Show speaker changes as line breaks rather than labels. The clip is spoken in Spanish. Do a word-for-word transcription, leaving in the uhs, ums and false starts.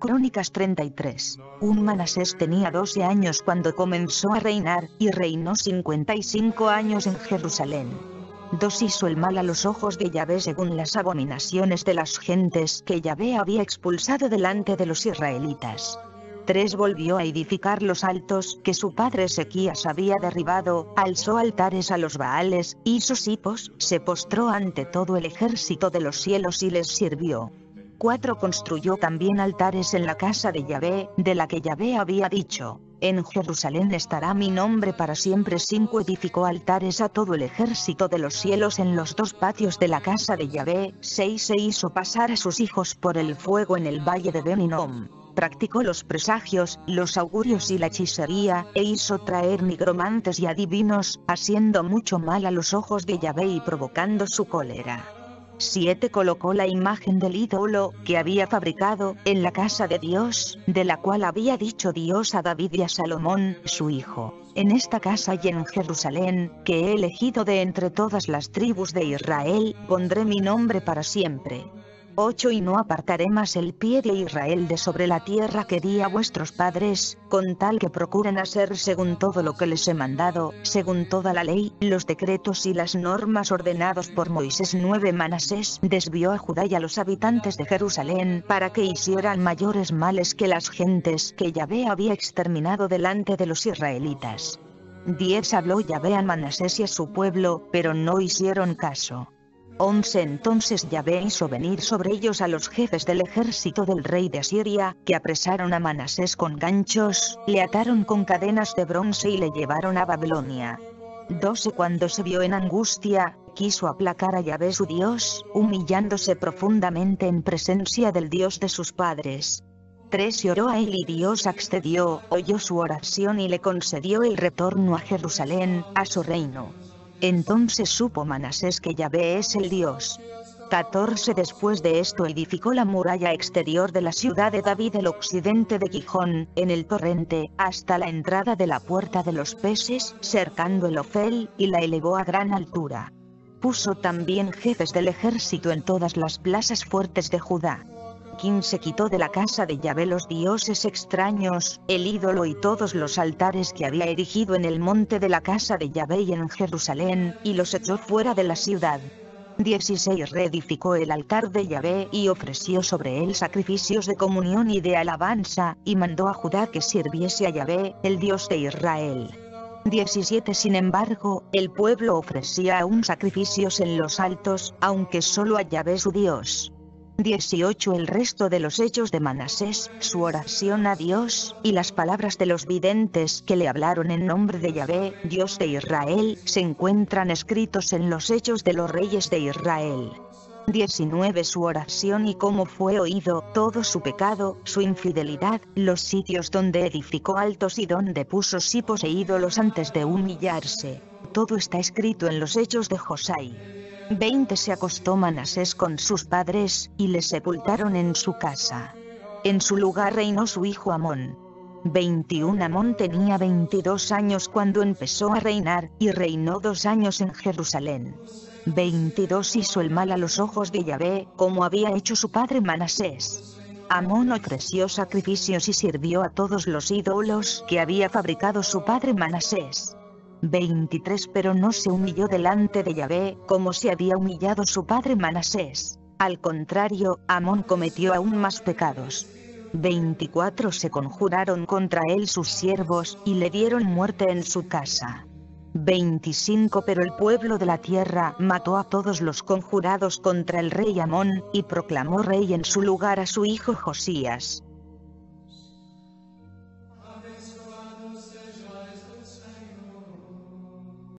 Crónicas treinta y tres. Un Manasés tenía doce años cuando comenzó a reinar, y reinó cincuenta y cinco años en Jerusalén. Dos hizo el mal a los ojos de Yahvé según las abominaciones de las gentes que Yahvé había expulsado delante de los israelitas. Tres volvió a edificar los altos que su padre Ezequías había derribado, alzó altares a los Baales, hizo cipos, se postró ante todo el ejército de los cielos y les sirvió. Cuatro construyó también altares en la casa de Yahvé, de la que Yahvé había dicho: en Jerusalén estará mi nombre para siempre. Cinco edificó altares a todo el ejército de los cielos en los dos patios de la casa de Yahvé. Seis se hizo pasar a sus hijos por el fuego en el valle de Ben Hinnom. Practicó los presagios, los augurios y la hechicería, e hizo traer nigromantes y adivinos, haciendo mucho mal a los ojos de Yahvé y provocando su cólera. Siete colocó la imagen del ídolo que había fabricado en la casa de Dios, de la cual había dicho Dios a David y a Salomón, su hijo: en esta casa y en Jerusalén, que he elegido de entre todas las tribus de Israel, pondré mi nombre para siempre. Ocho Y no apartaré más el pie de Israel de sobre la tierra que di a vuestros padres, con tal que procuren hacer según todo lo que les he mandado, según toda la ley, los decretos y las normas ordenados por Moisés. Nueve Manasés desvió a Judá y a los habitantes de Jerusalén para que hicieran mayores males que las gentes que Yahvé había exterminado delante de los israelitas. Diez habló Yahvé a Manasés y a su pueblo, pero no hicieron caso. Once Entonces Yahvé hizo venir sobre ellos a los jefes del ejército del rey de Asiria, que apresaron a Manasés con ganchos, le ataron con cadenas de bronce y le llevaron a Babilonia. Doce Cuando se vio en angustia, quiso aplacar a Yahvé su Dios, humillándose profundamente en presencia del Dios de sus padres. Trece Oró a él y Dios accedió, oyó su oración y le concedió el retorno a Jerusalén, a su reino. Entonces supo Manasés que Yahvé es el Dios. catorce Después de esto edificó la muralla exterior de la ciudad de David al occidente de Gijón, en el torrente, hasta la entrada de la puerta de los peces, cercando el Ofel, y la elevó a gran altura. Puso también jefes del ejército en todas las plazas fuertes de Judá. quince Quitó de la casa de Yahvé los dioses extraños, el ídolo y todos los altares que había erigido en el monte de la casa de Yahvé y en Jerusalén, y los echó fuera de la ciudad. dieciséis Reedificó el altar de Yahvé y ofreció sobre él sacrificios de comunión y de alabanza, y mandó a Judá que sirviese a Yahvé, el Dios de Israel. diecisiete Sin embargo, el pueblo ofrecía aún sacrificios en los altos, aunque solo a Yahvé su Dios. dieciocho El resto de los hechos de Manasés, su oración a Dios, y las palabras de los videntes que le hablaron en nombre de Yahvé, Dios de Israel, se encuentran escritos en los hechos de los reyes de Israel. diecinueve Su oración y cómo fue oído, todo su pecado, su infidelidad, los sitios donde edificó altos y donde puso cipos e ídolos antes de humillarse. Todo está escrito en los hechos de Josai. veinte Se acostó Manasés con sus padres, y le sepultaron en su casa. En su lugar reinó su hijo Amón. veintiuno Amón tenía veintidós años cuando empezó a reinar, y reinó dos años en Jerusalén. veintidós Hizo el mal a los ojos de Yahvé, como había hecho su padre Manasés. Amón ofreció sacrificios y sirvió a todos los ídolos que había fabricado su padre Manasés. veintitrés Pero no se humilló delante de Yahvé, como se había humillado su padre Manasés. Al contrario, Amón cometió aún más pecados. veinticuatro Se conjuraron contra él sus siervos, y le dieron muerte en su casa. veinticinco Pero el pueblo de la tierra mató a todos los conjurados contra el rey Amón, y proclamó rey en su lugar a su hijo Josías.